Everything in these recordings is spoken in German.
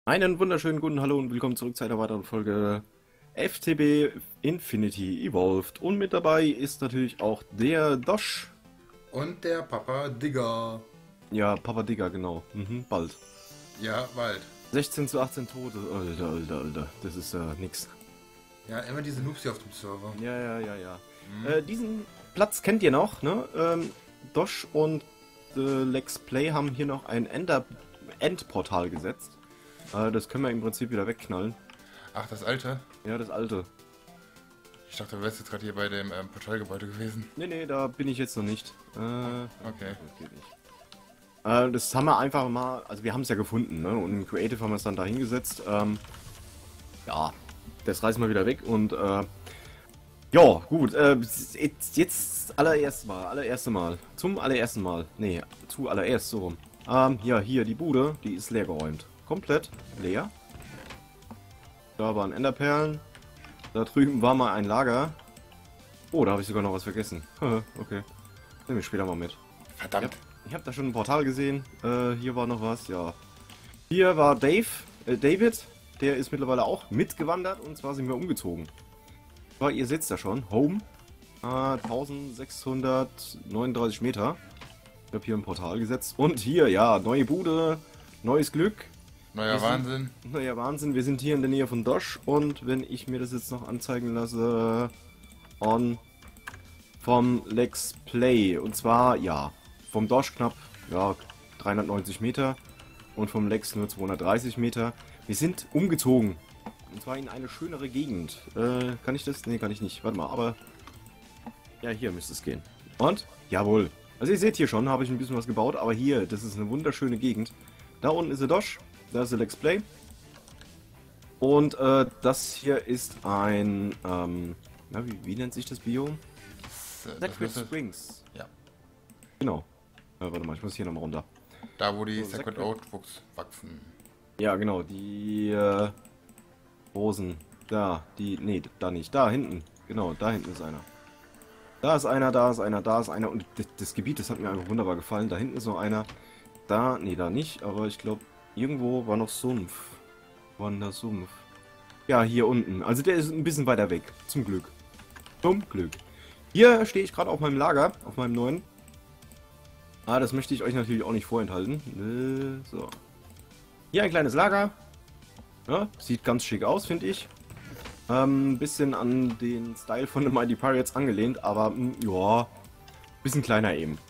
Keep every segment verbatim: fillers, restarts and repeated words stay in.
Einen wunderschönen guten Hallo und willkommen zurück zu einer weiteren Folge F T B Infinity Evolved. Und mit dabei ist natürlich auch der Dosh. Und der Papa Digger. Ja, Papa Digger, genau. Mhm, bald. Ja, bald. sechzehn zu achtzehn Tote. Alter, alter, alter. Das ist ja äh, nix. Ja, immer diese Noobs hier auf dem Server. Ja, ja, ja, ja. Mhm. Äh, diesen Platz kennt ihr noch, ne? Ähm, Dosh und äh, Lex Play haben hier noch ein Ender Endportal gesetzt. Äh, das können wir im Prinzip wieder wegknallen. Ach, das alte? Ja, das alte. Ich dachte, du wärst jetzt gerade hier bei dem ähm, Portalgebäude gewesen. Nee, nee, da bin ich jetzt noch nicht. Äh, Okay. Das geht nicht. Äh, das haben wir einfach mal, also wir haben es ja gefunden, ne? Und im Creative haben wir es dann da hingesetzt. Ähm, ja, das reißen wir wieder weg und äh, ja, gut, äh, jetzt, jetzt allererst mal, allererste Mal, zum allerersten Mal, nee, zu allererst, so rum. Ähm, ja, hier, die Bude, die ist leer geräumt. Komplett leer. Da waren Enderperlen. Da drüben war mal ein Lager. Oh, da habe ich sogar noch was vergessen. Okay. Nehme ich später mal mit. Verdammt. Ich habe da schon ein Portal gesehen. Äh, hier war noch was, ja. Hier war Dave, äh, David. Der ist mittlerweile auch mitgewandert und zwar sind wir umgezogen. Aber ihr seht da schon. Home. Äh, eintausendsechshundertneununddreißig Meter. Ich habe hier ein Portal gesetzt. Und hier, ja, neue Bude, neues Glück. Neuer Wir Wahnsinn. Sind, naja, Wahnsinn. Wir sind hier in der Nähe von Dosh und wenn ich mir das jetzt noch anzeigen lasse, on vom Lex Play. Und zwar, ja, vom Dosh knapp, ja, dreihundertneunzig Meter und vom Lex nur zweihundertdreißig Meter. Wir sind umgezogen. Und zwar in eine schönere Gegend. Äh, kann ich das? Ne, kann ich nicht. Warte mal, aber... Ja, hier müsste es gehen. Und? Jawohl. Also ihr seht hier schon, habe ich ein bisschen was gebaut, aber hier, das ist eine wunderschöne Gegend. Da unten ist der Dosh, da ist der Lex Play. Und äh, das hier ist ein, ähm, na, wie, wie nennt sich das Biom? Das, äh, das Sacred müsste, Springs. ja. Genau. Äh, warte mal, ich muss hier nochmal runter. Da, wo die So, Sacred Sacred- Oak wachsen. Ja, genau, die äh, Rosen. Da, die, nee, da nicht. Da hinten. Genau, da hinten ist einer. Da ist einer, da ist einer, da ist einer. Und das, das Gebiet, das hat mir einfach wunderbar gefallen. Da hinten ist noch einer. Da, nee, da nicht. Aber ich glaube, irgendwo war noch Sumpf. War denn da Sumpf? Ja, hier unten. Also der ist ein bisschen weiter weg. Zum Glück. Zum Glück. Hier stehe ich gerade auf meinem Lager. Auf meinem neuen. Ah, das möchte ich euch natürlich auch nicht vorenthalten. Äh, so. Hier ein kleines Lager. Ja, sieht ganz schick aus, finde ich. Ähm, bisschen an den Style von The Mighty Pirates angelehnt, aber mh, ja, bisschen kleiner eben.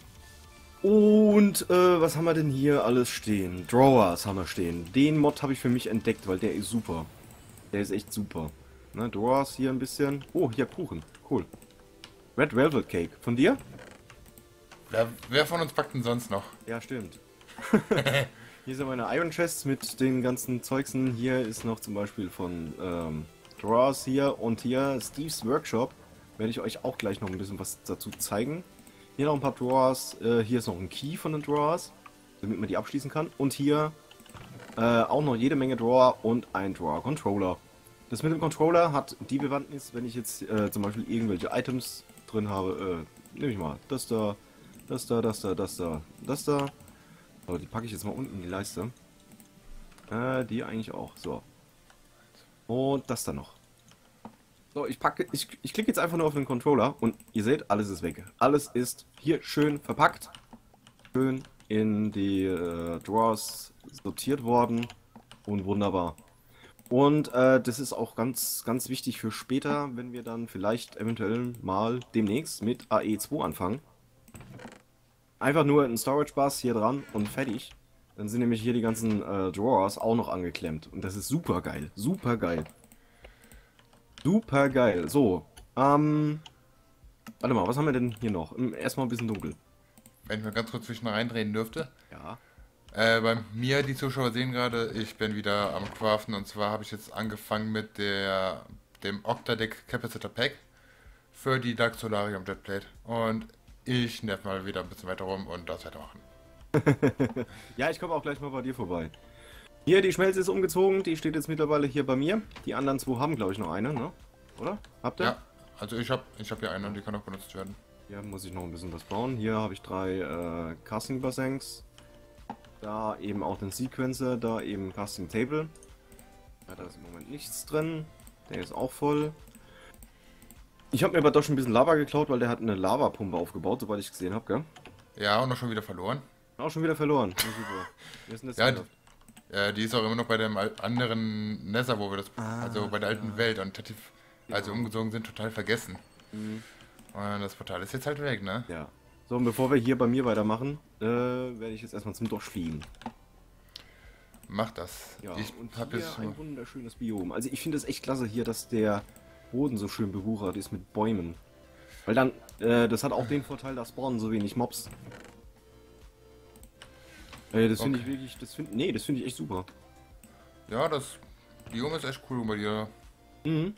Und äh, was haben wir denn hier alles stehen? Drawers haben wir stehen. Den Mod habe ich für mich entdeckt, weil der ist super. Der ist echt super. Ne, Drawers hier ein bisschen. Oh, hier Kuchen. Cool. Red Velvet Cake. Von dir? Wer, wer von uns packt denn sonst noch? Ja, stimmt. Hier sind meine Iron Chests mit den ganzen Zeugsen. Hier ist noch zum Beispiel von ähm, Drawers hier und hier Steve's Workshop. Werde ich euch auch gleich noch ein bisschen was dazu zeigen. Hier noch ein paar Drawers. Äh, hier ist noch ein Key von den Drawers, damit man die abschließen kann. Und hier äh, auch noch jede Menge Drawer und ein Drawer Controller. Das mit dem Controller hat die Bewandtnis, wenn ich jetzt äh, zum Beispiel irgendwelche Items drin habe. Äh, nehme ich mal das da, das da, das da, das da, das da. So, die packe ich jetzt mal unten in die Leiste. Äh, die eigentlich auch. So. Und das da noch. So, ich packe, ich, ich klicke jetzt einfach nur auf den Controller und ihr seht, alles ist weg. Alles ist hier schön verpackt. Schön in die äh, Drawers sortiert worden. Und wunderbar. Und äh, das ist auch ganz, ganz wichtig für später, wenn wir dann vielleicht eventuell mal demnächst mit A E zwei anfangen. Einfach nur ein Storage Bus hier dran und fertig. Dann sind nämlich hier die ganzen äh, Drawers auch noch angeklemmt. Und das ist super geil. Super geil. Super geil. So. Ähm. Warte mal, was haben wir denn hier noch? Hm, Erstmal ein bisschen dunkel. Wenn ich mal ganz kurz zwischen reindrehen dürfte. Ja. Äh, bei mir, die Zuschauer sehen gerade, ich bin wieder am Craften und zwar habe ich jetzt angefangen mit der dem Octadeck Capacitor Pack für die Dark Solarium Jetplate. Und ich nerv mal wieder ein bisschen weiter rum und das weitermachen. Ja, ich komme auch gleich mal bei dir vorbei. Hier, die Schmelze ist umgezogen. Die steht jetzt mittlerweile hier bei mir. Die anderen zwei haben, glaube ich, noch eine, ne? Oder? Habt ihr? Ja, also ich habe ich hab hier eine und die kann auch benutzt werden. Hier muss ich noch ein bisschen was bauen. Hier habe ich drei äh, Casting Bassins. Da eben auch den Sequencer, da eben Casting Table. Ja, da ist im Moment nichts drin. Der ist auch voll. Ich habe mir aber doch schon ein bisschen Lava geklaut, weil der hat eine Lavapumpe aufgebaut, soweit ich gesehen habe, gell? Ja, und noch schon wieder verloren. Auch schon wieder verloren. Ja, super. Wer ist denn das Ja, geschafft? äh, die ist auch immer noch bei dem al- anderen Nether, wo wir das, Ah, also bei der alten ja. Welt und hat die, als wir Genau. umgezogen sind, total vergessen. Mhm. Und das Portal ist jetzt halt weg, ne? Ja. So, und bevor wir hier bei mir weitermachen, äh, werde ich jetzt erstmal zum Dorf fliegen. Mach das. Ja, Ich und hab hier jetzt so, ein wunderschönes Biom. Also ich finde es echt klasse hier, dass der Boden so schön bewuchert ist mit Bäumen. Weil dann, äh, das hat auch den Vorteil, da spawnen so wenig Mobs. Äh, das finde ich Okay. wirklich, das finde, nee, das finde ich echt super. ja, das Biom ist echt cool bei dir. Mhm.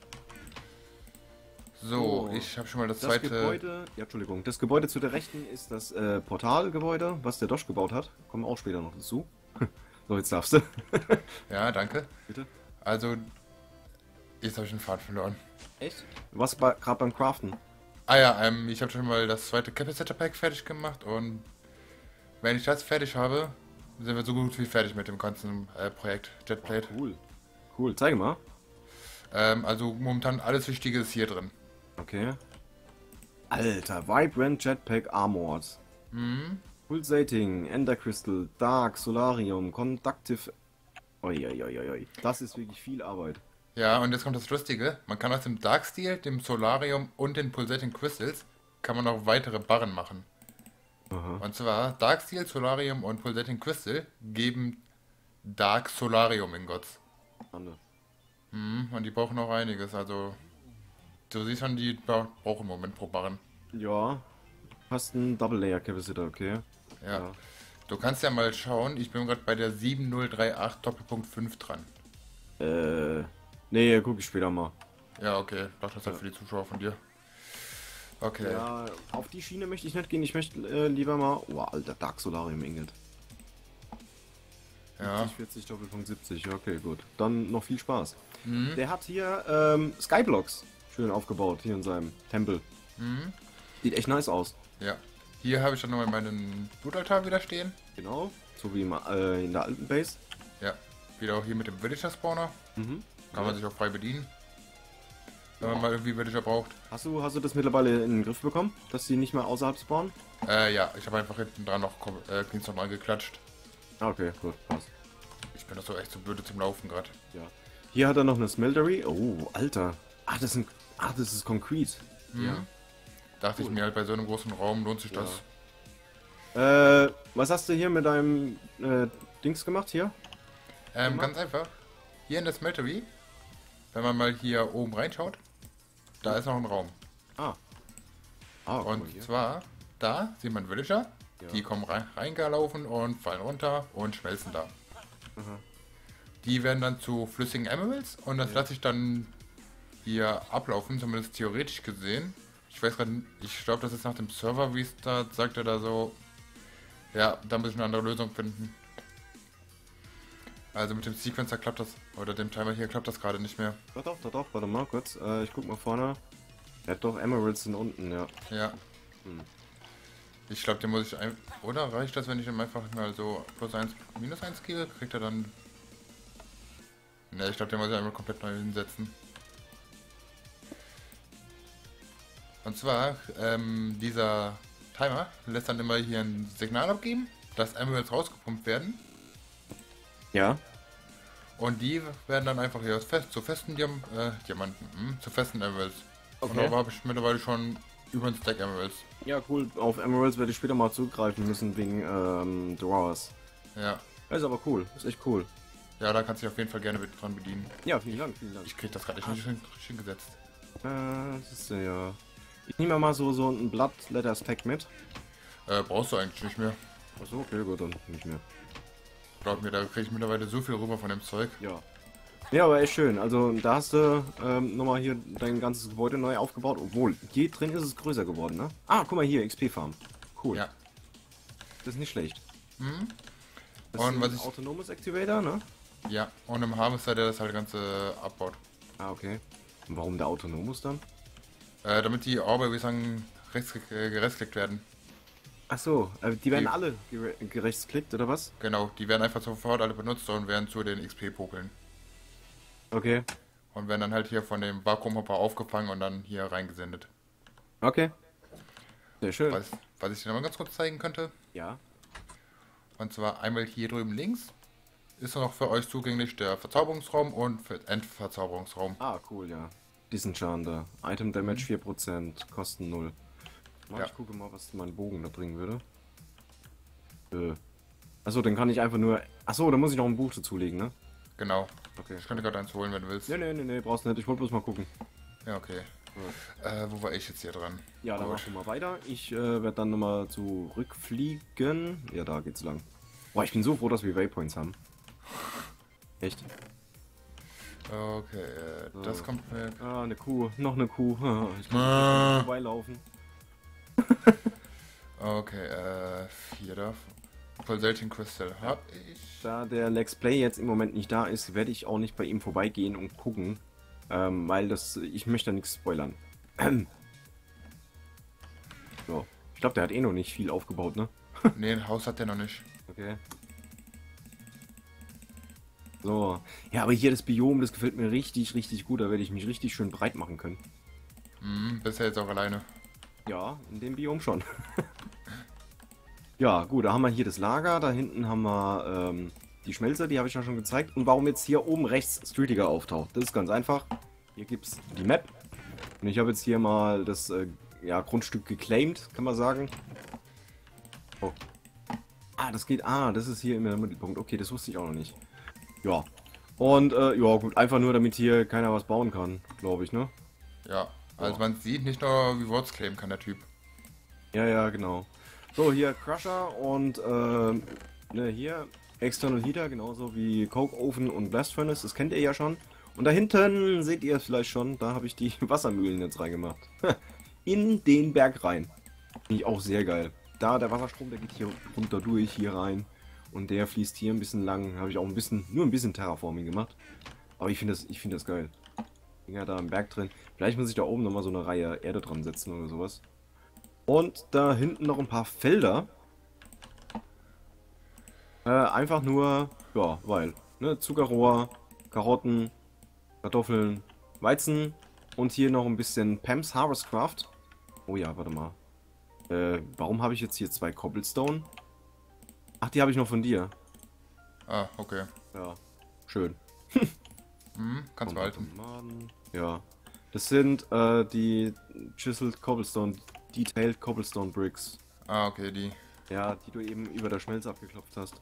So, So, ich habe schon mal das Das zweite. Gebäude, ja, Entschuldigung, das Gebäude zu der Rechten ist das äh, Portalgebäude, was der Dosch gebaut hat. Kommen wir auch später noch dazu. So, jetzt darfst du. Ja, danke. Bitte. Also, jetzt habe ich den Pfad verloren. Echt? Was bei, gerade beim Craften? Ah ja, ähm, ich habe schon mal das zweite Capacitor Pack fertig gemacht und wenn ich das fertig habe, sind wir so gut wie fertig mit dem ganzen äh, Projekt Jetplate. Cool. Cool, zeige mal. Ähm, also momentan alles Wichtige ist hier drin. Okay. Alter, Vibrant Jetpack Armored. Mhm. Pulsating, Ender Crystal, Dark, Solarium, Conductive. Uiuiuiui. Das ist wirklich viel Arbeit. Ja, und jetzt kommt das Lustige. Man kann aus dem Dark Steel, dem Solarium und den Pulsating Crystals kann man noch weitere Barren machen. Aha. Und zwar Dark Steel, Solarium und Pulsating Crystal geben Dark Solarium Ingots. Ande. Mhm, und die brauchen auch einiges. Also du siehst schon, die bra- brauchen im Moment pro Barren. Ja. Hast einen Double Layer Capacitor, okay. Ja. Ja. Du kannst ja mal schauen, ich bin gerade bei der sieben null drei acht Doppelpunkt fünf dran. Äh. Nee, guck ich später mal. Ja, okay. Dachte das halt für die Zuschauer von dir. Okay. Ja, auf die Schiene möchte ich nicht gehen. Ich möchte äh, lieber mal. Oh, alter, Dark Solarium Ingot. Ja. siebzig, vierzig, Doppelpunkt siebzig. Okay, gut. Dann noch viel Spaß. Mhm. Der hat hier ähm, Skyblocks schön aufgebaut, hier in seinem Tempel. Mhm. Sieht echt nice aus. Ja. Hier habe ich dann nochmal meinen Blutaltar wieder stehen. Genau. So wie im, äh, in der alten Base. Ja. Wieder auch hier mit dem Villager Spawner. Mhm. Kann man sich auch frei bedienen. Wenn man mal irgendwie Villager braucht. Hast du, hast du das mittlerweile in den Griff bekommen, dass die nicht mehr außerhalb spawnen? Äh, ja, ich habe einfach hinten dran noch kom- äh, Cleans nochmal geklatscht. Ah, okay, gut, passt. Ich bin doch so echt so blöde zum Laufen gerade. Ja. Hier hat er noch eine Smeltery. Oh, Alter. Ah, das sind. Ah, das ist Concrete. Mhm. Dachte Cool. ich mir halt, bei so einem großen Raum lohnt sich Ja. das. Äh, was hast du hier mit deinem äh, Dings gemacht hier? Ähm, Immer? ganz einfach. Hier in der Smeltery, wenn man mal hier oben reinschaut, da ist noch ein Raum. Ah. Ah, guck mal Und hier. zwar, da sieht man Villager, Ja. die kommen rein, reingelaufen und fallen runter und schmelzen da. Aha. Die werden dann zu flüssigen Emeralds und das lasse ich dann hier ablaufen, zumindest theoretisch gesehen. Ich weiß gerade, ich glaube, das ist nach dem Server Restart, sagt er da so. Ja, da muss ich eine andere Lösung finden. Also mit dem Sequencer klappt das, oder dem Timer hier klappt das gerade nicht mehr. Doch, doch, doch, doch, warte mal kurz. Äh, ich guck mal vorne. Er hat doch Emeralds sind unten, ja. Ja. Hm. Ich glaube, den muss ich ein... Oder reicht das, wenn ich ihm einfach mal so plus eins, minus eins gebe? Kriegt er dann... Ne, ich glaube, den muss ich einmal komplett neu hinsetzen. Und zwar, ähm, dieser Timer lässt dann immer hier ein Signal abgeben, dass Emeralds rausgepumpt werden. Ja. Und die werden dann einfach hier aus fest, zu festen Diam äh, Diamanten, hm, zu festen Emeralds. Und Okay. da habe ich mittlerweile schon über ein Stack Emeralds. Ja, cool. Auf Emeralds werde ich später mal zugreifen müssen wegen ähm, Drawers. Ja. Das ist aber cool. Das ist echt cool. Ja, da kannst du dich auf jeden Fall gerne mit dran bedienen. Ja, vielen Dank, vielen Dank. Ich krieg das gerade echt nicht hin- hingesetzt. Äh, das ist ja. Ich nehme mal so, so ein Blood Letter Stack mit. Äh, brauchst du eigentlich nicht mehr. Achso, okay, gut, dann nicht mehr. Glaub mir, da krieg ich mittlerweile so viel rüber von dem Zeug. Ja. Ja, aber echt schön. Also da hast du ähm, nochmal hier dein ganzes Gebäude neu aufgebaut. Obwohl, hier drin ist es größer geworden, ne? Ah, guck mal hier, X P-Farm. Cool. Ja. Das ist nicht schlecht. Mhm. Das Und ist was ein ich- autonomes Activator, ne? Ja, und im Harvester, der das halt Ganze abbaut. Ah, okay. Und warum der autonomus dann? Äh, damit die Orbe, wie sagen, rechts, äh, gerechtsklickt werden. Ach so, äh, die werden Die, alle gere gerechtsklickt, oder was? genau, die werden einfach sofort alle benutzt und werden zu den X P-Pokeln. Okay. Und werden dann halt hier von dem Vakuumhopper aufgefangen und dann hier reingesendet. Okay. Sehr schön. Was, was ich dir nochmal ganz kurz zeigen könnte. Ja. Und zwar einmal hier drüben links ist noch für euch zugänglich der Verzauberungsraum und für Endverzauberungsraum. Ah, cool, ja. Disenchanter. Item Damage Mhm. vier Prozent, Kosten null. Mal, Ja, ich gucke mal, was mein Bogen da bringen würde. Äh. Achso, dann kann ich einfach nur... Achso, dann muss ich noch ein Buch dazulegen, ne? genau. Okay. Ich könnte gerade eins holen, wenn du willst. Nee, nee, nee, nee, brauchst nicht. Ich wollte bloß mal gucken. Ja, okay. Ja, Äh, wo war ich jetzt hier dran? ja dann Gut. mach du mal weiter. Ich äh, werde dann nochmal zurückfliegen. Ja, da geht's lang. Boah, ich bin so froh, dass wir Waypoints haben. Echt? Okay, äh, das So. kommt mir. Ah, eine Kuh. Noch eine Kuh. Ich kann Ah. nicht vorbeilaufen. Okay, äh, vier davon. Pulsating Crystal hab ich. Da der Lex Play jetzt im Moment nicht da ist, werde ich auch nicht bei ihm vorbeigehen und gucken. Ähm, weil das... Ich möchte da nichts spoilern. So. Ich glaube, der hat eh noch nicht viel aufgebaut, ne? Nee, ein Haus hat der noch nicht. Okay. So. Ja, aber hier das Biom, das gefällt mir richtig, richtig gut. Da werde ich mich richtig schön breit machen können. Hm, bisher jetzt auch alleine. Ja, in dem Biom schon. Ja, gut, da haben wir hier das Lager. Da hinten haben wir ähm, die Schmelze, die habe ich ja schon gezeigt. Und warum jetzt hier oben rechts Streetiger auftaucht, das ist ganz einfach. Hier gibt es die Map. Und ich habe jetzt hier mal das äh, ja, Grundstück geclaimed, kann man sagen. Oh. Ah, das geht. Ah, das ist hier im Mittelpunkt. Okay, das wusste ich auch noch nicht. Ja. Und äh, ja, gut, einfach nur, damit hier keiner was bauen kann, glaube ich, ne? Ja, also Ja. man sieht nicht nur Rewards claimen kann der Typ. Ja, ja, genau. So, hier Crusher und ähm, ne, hier External Heater, genauso wie Coke Oven und Blast Furnace, das kennt ihr ja schon. Und da hinten seht ihr es vielleicht schon, da habe ich die Wassermühlen jetzt reingemacht. In den Berg rein. Finde ich auch sehr geil. Da, der Wasserstrom, der geht hier runter durch, hier rein. Und der fließt hier ein bisschen lang. Habe ich auch ein bisschen, nur ein bisschen Terraforming gemacht. Aber ich finde das, ich finde das geil. Dinger da im Berg drin. Vielleicht muss ich da oben nochmal so eine Reihe Erde dran setzen oder sowas. Und da hinten noch ein paar Felder. Äh, einfach nur, ja, weil, ne, Zuckerrohr, Karotten, Kartoffeln, Weizen und hier noch ein bisschen Pam's Harvest Craft. Oh ja, warte mal. Äh, warum habe ich jetzt hier zwei Cobblestone? Ach, die habe ich noch von dir. Ah, okay. Ja, schön. Hm, kannst behalten. Tomaten. Ja, das sind äh, die Chiseled Cobblestone, Detailed Cobblestone Bricks. Ah, okay, die. Ja, die du eben über der Schmelze abgeklopft hast.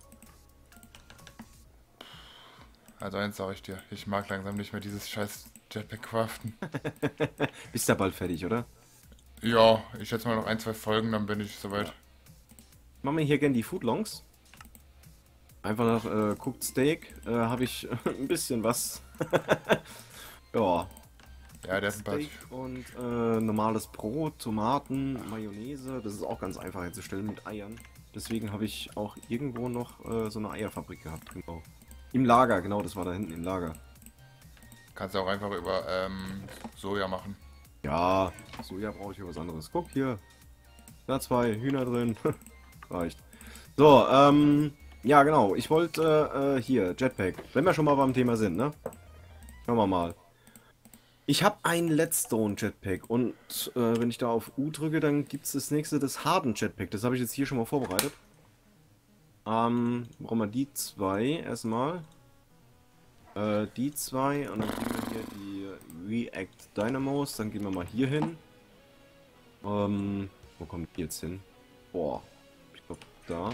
Also eins sage ich dir, ich mag langsam nicht mehr dieses scheiß Jetpack craften. Bist ja bald fertig, oder? Ja, ich schätze mal noch ein, zwei Folgen, dann bin ich soweit. Machen wir hier gerne die Footlongs. Einfach nach äh, Cooked Steak äh, habe ich ein bisschen was. Ja, Ja, der ist ein paar. Steak und äh, normales Brot, Tomaten, Mayonnaise. Das ist auch ganz einfach herzustellen mit Eiern. Deswegen habe ich auch irgendwo noch äh, so eine Eierfabrik gehabt. Genau. Im Lager, genau, das war da hinten im Lager. Kannst du auch einfach über ähm, Soja machen. Ja, Soja brauche ich für was anderes. Guck hier. Da zwei Hühner drin. Reicht. So, ähm, ja genau. Ich wollte äh, hier, Jetpack. Wenn wir schon mal beim Thema sind, ne? Schauen wir mal. Ich habe ein Leadstone Jetpack und äh, wenn ich da auf U drücke, dann gibt es das nächste, das Harden Jetpack. Das habe ich jetzt hier schon mal vorbereitet. Ähm, brauchen wir die zwei erstmal. Äh, die zwei und dann gehen wir hier die React Dynamos. Dann gehen wir mal hier hin. Ähm, wo kommt die jetzt hin? Boah, ich glaube da.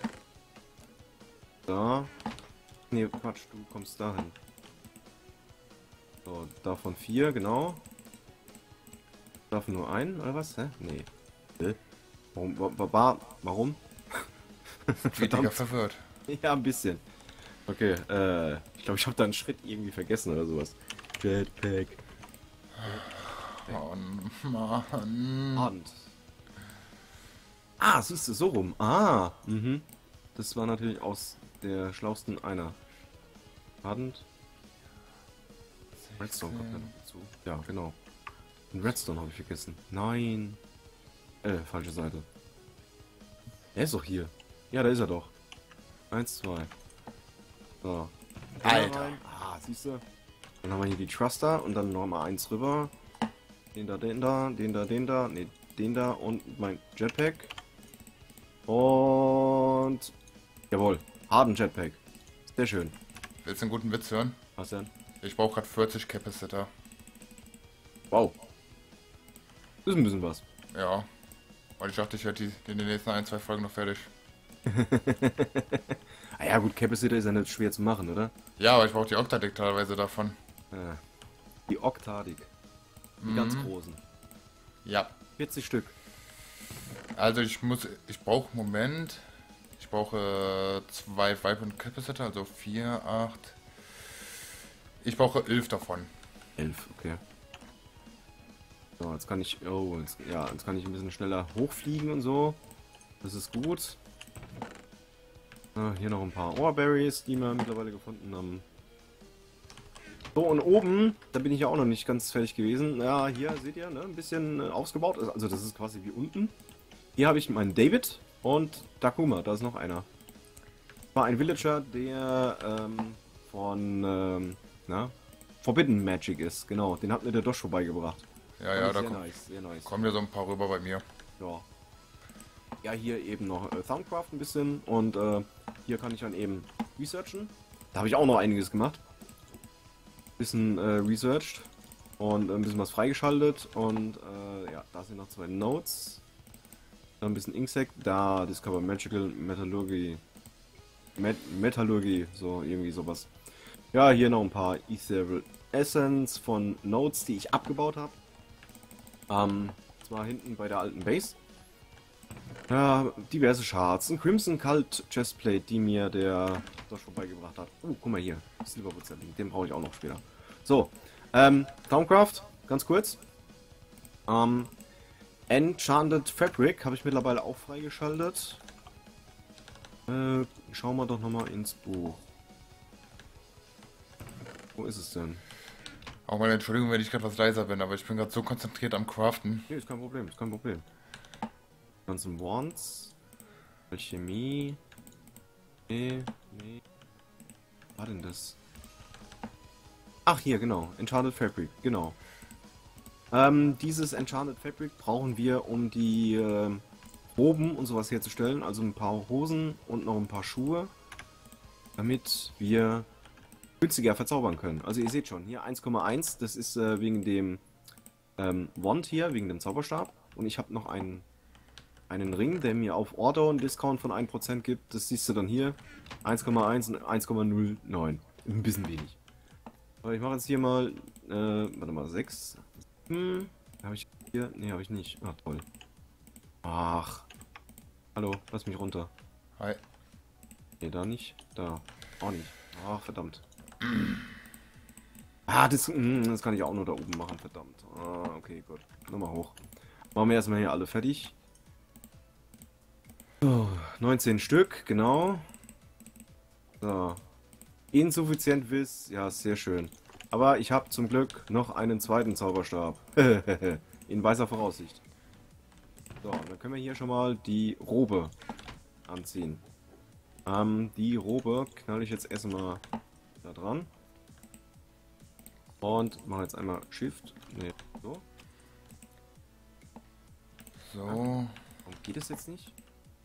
Da. Ne, Quatsch, du kommst da hin. So, davon vier, genau. Davon nur ein, oder was? Hä? Nee. Hä? Warum? Wa wa wa warum? Kritiker verwirrt. Ja, ein bisschen. Okay, äh, ich glaube, ich habe da einen Schritt irgendwie vergessen oder sowas. Jetpack. Oh Mann. Hand. Ah, siehst du, so rum. Ah, mhm. Das war natürlich aus der schlausten einer. Hand. Redstone kommt ja noch dazu. Ja, genau. Den Redstone habe ich vergessen. Nein. Äh, falsche Seite. Er ist doch hier. Ja, da ist er doch. Eins, zwei. So. Alter. Rein. Ah, siehst du? Dann haben wir hier die Thruster und dann noch mal eins rüber. Den da, den da, den da, den da, ne, den da und mein Jetpack. Und jawohl, harten Jetpack. Sehr schön. Willst du einen guten Witz hören? Was denn? Ich brauche gerade vierzig Capacitor. Wow. Ist ein bisschen was. Ja. Weil ich dachte, ich werde die in den nächsten ein, zwei Folgen noch fertig. Ah ja gut, Capacitor ist ja nicht schwer zu machen, oder? Ja, aber ich brauche die Octadic teilweise davon. Ja. Die Octadic. Die Mhm. ganz großen. Ja. vierzig Stück. Also ich muss, ich brauche, Moment, ich brauche äh, zwei Vibrant Capacitor, also vier, acht. Ich brauche elf davon. elf, okay. So, jetzt kann ich, oh, jetzt, ja, jetzt kann ich ein bisschen schneller hochfliegen und so. Das ist gut. Ah, hier noch ein paar Oreberries, die wir mittlerweile gefunden haben. So, und oben, da bin ich ja auch noch nicht ganz fertig gewesen. Ja, hier seht ihr, ne, ein bisschen äh, ausgebaut. Also das ist quasi wie unten. Hier habe ich meinen David und Takuma, da ist noch einer. War ein Villager, der ähm, von ähm, na, Forbidden Magic ist, genau. Den hat mir der Dosh vorbeigebracht. Ja, ja, da sehr kom nice, sehr nice. kommen ja so ein paar rüber bei mir. Ja. Ja, hier eben noch äh, Soundcraft ein bisschen und äh, hier kann ich dann eben researchen. Da habe ich auch noch einiges gemacht. Bisschen äh, researched und ein bisschen was freigeschaltet und äh, ja, da sind noch zwei Notes. Dann ein bisschen Inksec, da Discover Magical Metallurgy. Met Metallurgie, so irgendwie sowas. Ja, hier noch ein paar Ethereal Essence von Nodes, die ich abgebaut habe. Ähm, zwar hinten bei der alten Base. Ja, diverse Shards. Ein Crimson Cult Chestplate, die mir der Dosh vorbeigebracht hat. Oh, guck mal hier. Silberwurzel, den brauche ich auch noch später. So, ähm, Soundcraft, ganz kurz. Ähm, Enchanted Fabric habe ich mittlerweile auch freigeschaltet. Äh, schauen wir doch nochmal ins Buch. Wo ist es denn? Auch mal Entschuldigung, wenn ich gerade was leiser bin, aber ich bin gerade so konzentriert am Craften. Nee, ist kein Problem, ist kein Problem. Ganzen Wands. Alchemie. Nee, nee. Was war denn das? Ach, hier, genau. Enchanted Fabric, genau. Ähm, dieses Enchanted Fabric brauchen wir, um die äh, Roben und sowas herzustellen. Also ein paar Hosen und noch ein paar Schuhe. Damit wir günstiger verzaubern können. Also ihr seht schon, hier eins Komma eins, das ist äh, wegen dem ähm, Wand hier, wegen dem Zauberstab. Und ich habe noch einen, einen Ring, der mir auf Order einen Discount von ein Prozent gibt. Das siehst du dann hier. eins Komma eins und eins Komma null neun. Ein bisschen wenig. Aber ich mache jetzt hier mal, äh, warte mal, sechs. Hm, habe ich hier? Ne, habe ich nicht. Ach, toll. Ach. Hallo, lass mich runter. Hi. Ne, da nicht. Da. Auch nicht. Ach, verdammt. Ah, das, das kann ich auch nur da oben machen, verdammt. Ah, okay, gut. Nochmal hoch. Machen wir erstmal hier alle fertig. So, neunzehn Stück, genau. So. Insuffizient Wiss, ja, sehr schön. Aber ich habe zum Glück noch einen zweiten Zauberstab. In weißer Voraussicht. So, dann können wir hier schon mal die Robe anziehen. Ähm, die Robe knall ich jetzt erstmal da dran. Und mache jetzt einmal Shift. Ne, so. So. Warum geht es jetzt nicht?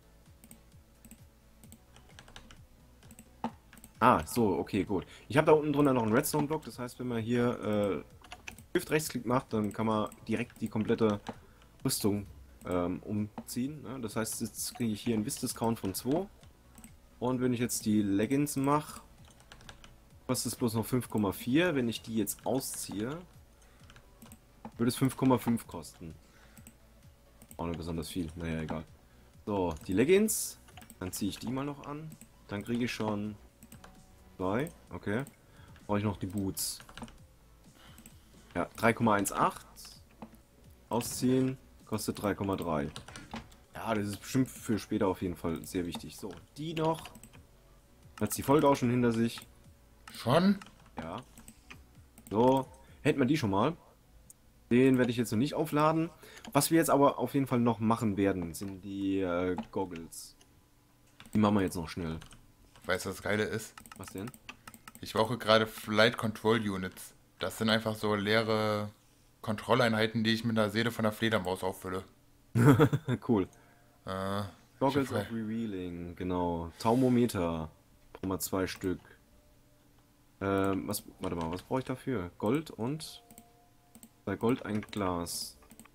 Ah, so, okay, gut. Ich habe da unten drunter noch einen Redstone-Block. Das heißt, wenn man hier äh, Shift-Rechtsklick macht, dann kann man direkt die komplette Rüstung ähm, umziehen. Ne? Das heißt, jetzt kriege ich hier einen Wiss-Discount von zwei. Und wenn ich jetzt die Leggings mache, kostet es bloß noch fünf Komma vier. Wenn ich die jetzt ausziehe, würde es fünf Komma fünf kosten. Auch nicht besonders viel. Naja, egal. So, die Leggings. Dann ziehe ich die mal noch an. Dann kriege ich schon zwei. Okay. Brauche ich noch die Boots. Ja, drei Komma achtzehn. Ausziehen. Kostet drei Komma drei. Ja, das ist bestimmt für später auf jeden Fall sehr wichtig. So, die noch. Hat die Folge auch schon hinter sich. Schon? Ja. So, hätten wir die schon mal. Den werde ich jetzt noch nicht aufladen. Was wir jetzt aber auf jeden Fall noch machen werden, sind die äh, Goggles. Die machen wir jetzt noch schnell. Weißt du, was das Geile ist? Was denn? Ich brauche gerade Flight Control Units. Das sind einfach so leere Kontrolleinheiten, die ich mit einer Seele von der Fledermaus auffülle. Cool. Äh, Goggles ich hab- of Revealing, genau. Taumometer. Brauchen wir zwei Stück. Ähm, was, warte mal, was brauche ich dafür? Gold und... Bei Gold ein Glas.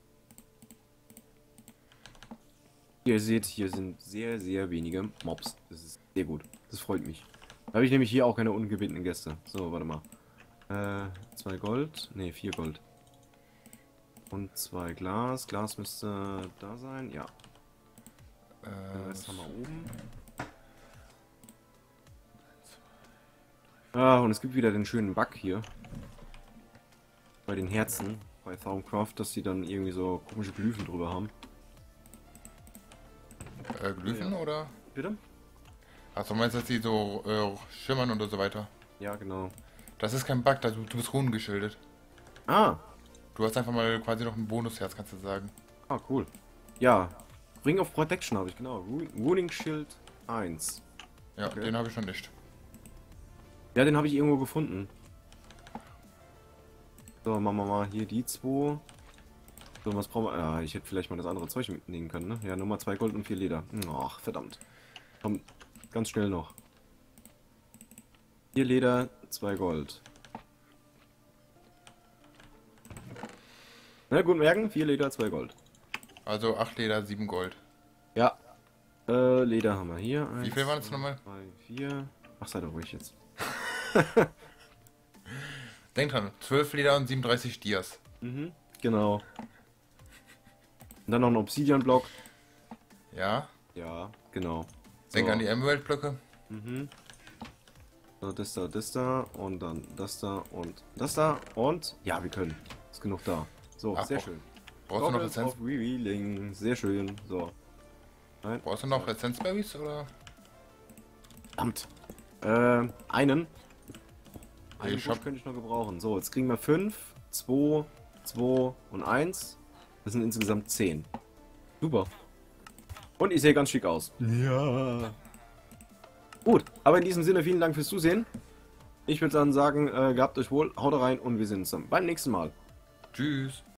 Ihr seht, hier sind sehr, sehr wenige Mobs. Das ist sehr gut. Das freut mich. Da habe ich nämlich hier auch keine ungebetenen Gäste. So, warte mal. Äh, zwei Gold. Ne, vier Gold. Und zwei Glas. Glas müsste da sein. Ja. Den äh, Rest haben wir oben. Ah, und es gibt wieder den schönen Bug hier. Bei den Herzen. Bei Thaumcraft, dass die dann irgendwie so komische Glyphen drüber haben. äh, Glyphen Ja. oder? Bitte? Achso, meinst du, dass die so äh, schimmern und so weiter? Ja, genau. Das ist kein Bug, da du, du bist runengeschildet. Ah, Du hast einfach mal quasi noch ein Bonusherz, kannst du sagen. ah, cool. Ja, Ring of Protection habe ich, genau. Ru- Runing Shield eins. Ja, Okay. den habe ich noch nicht. Ja, den habe ich irgendwo gefunden. So, machen wir mal hier die zwei. So, was brauchen wir? Ja, ich hätte vielleicht mal das andere Zeug mitnehmen können, ne? Ja, Nummer zwei Gold und vier Leder. Ach, verdammt. Komm, ganz schnell noch. Vier Leder, zwei Gold. Na gut, merken, vier Leder, zwei Gold. Also acht Leder, sieben Gold. Ja. Äh, Leder haben wir hier. Wie viel waren es nochmal? Zwei, vier. Ach, sei doch ruhig jetzt. Denk dran, zwölf Leder und siebenunddreißig Dias. Mhm, genau. Und dann noch ein Obsidian-Block. Ja? Ja, genau. Denk So. an die Emerald-Blöcke. Mhm. So, das da, das da und dann das da und das da und ja, wir können. Ist genug da. So, Ach, sehr brauch- schön. Brauchst du noch Goggles Essenz? of Revealing. Sehr schön. So. Nein. Brauchst du noch Essenzberries oder? Verdammt. Äh, einen. Hey, Einen ich Busch hab- könnte ich noch gebrauchen. So, jetzt kriegen wir fünf, zwei, zwei und eins. Das sind insgesamt zehn. Super. Und ich sehe ganz schick aus. Ja. Gut, aber in diesem Sinne vielen Dank fürs Zusehen. Ich würde dann sagen, äh, gehabt euch wohl, haut rein und wir sehen uns dann beim nächsten Mal. Tschüss.